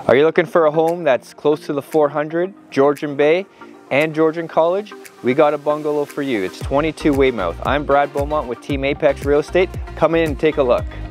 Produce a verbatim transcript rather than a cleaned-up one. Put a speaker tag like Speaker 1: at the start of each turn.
Speaker 1: Are you looking for a home that's close to the four hundred, Georgian Bay, and Georgian College? We got a bungalow for you. It's twenty-two Weymouth. I'm Brad Beaumont with Team Apex Real Estate. Come in and take a look.